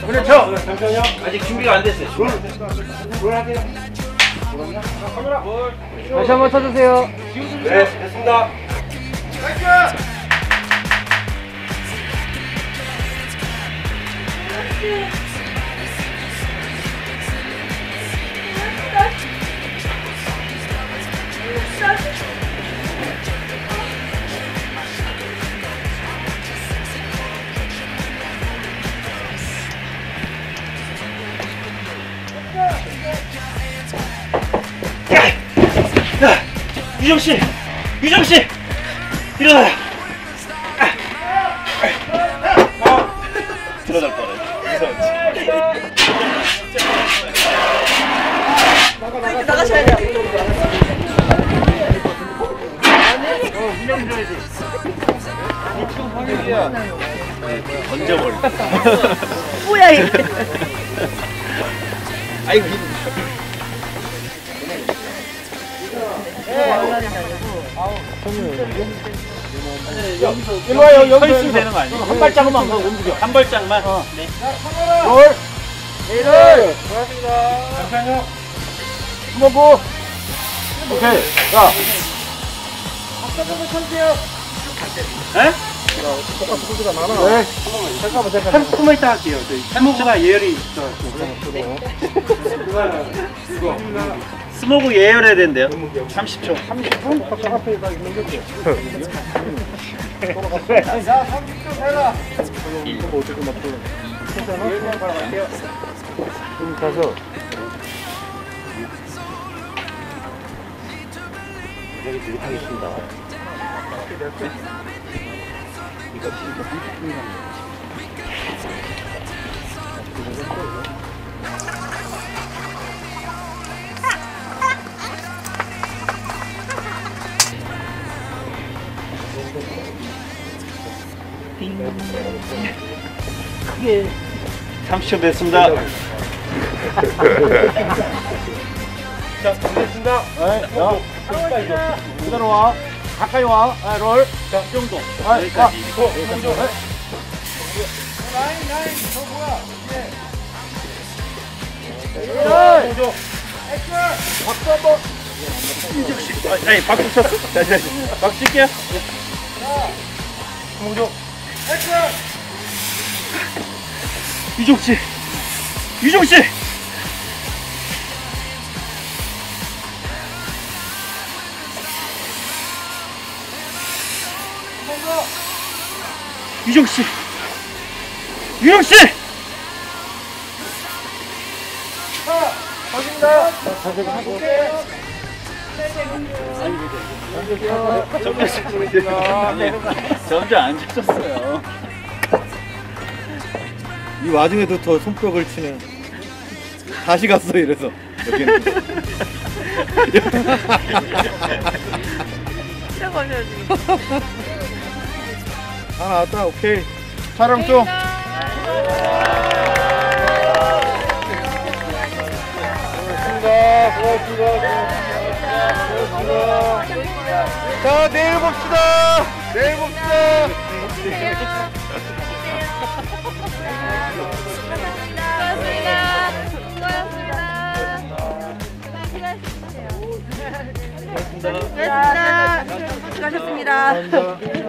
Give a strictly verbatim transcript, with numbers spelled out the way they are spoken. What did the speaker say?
그렇죠. 잠시만요. 아직 준비가 안 됐어요. 롤, 롤 하세요. 다시 한번 쳐주세요. 네, 됐습니다. 야, 유정 씨, 유정 씨, 일어나요. 들어갈 뻔해. 나가셔야 돼요. 어, 유정 줘야지. 이쪽 방향이야. 던져버려. 뭐야 이게? 아이고. 일로 와요. 여기 서 있으면 되는 거 아니에요? 한 발짝만 더 움직여. 한 발짝만. 어. 네. 롤. 롤. 고맙습니다. 잠시만요. 스모브. 오케이. 자. 네? 네. 잠깐만 잠깐만. 한 조금만 이따 할게요. 스모그가 예열이 있어. 스모그 예열해야 된대요. 삼십 초. 삼십 분? 아까 앞에 다 있는 거지. 자, 삼십 초 세라. 이거 어떻게 맞춰? 괜찮아? 좀 가서. 여기 드립하겠습니다. 이거 진짜 삼십 분이란 크게 삼십 초 됐습니다. 자, 됐습니다. 네, 자, 그대로 와. 가까이 와. 아, 롤. 자, 이 정도. 아, 여기까지. 아, 어, 이 정도. 네. 라인, 라인, 저 뭐야? 네. 저 박수 한 번. 아, 아니, 박수 쳤어. 자, 자, 박수 칠게요. 홍조. 유종 씨, 유종 씨. 유종 씨, 유종 씨. 가십니다. 점점 안 쳤었어요. 이 와중에도 더 손뼉을 치네. 다시 갔어 이래서 여기는. 시작하셔야지. 다 나왔다. 오케이. 촬영 좀. 고맙습니다. 고맙습니다. 자, 내일 봅시다. 내일 봅시다. 수고하셨습니다. 수고하셨습니다.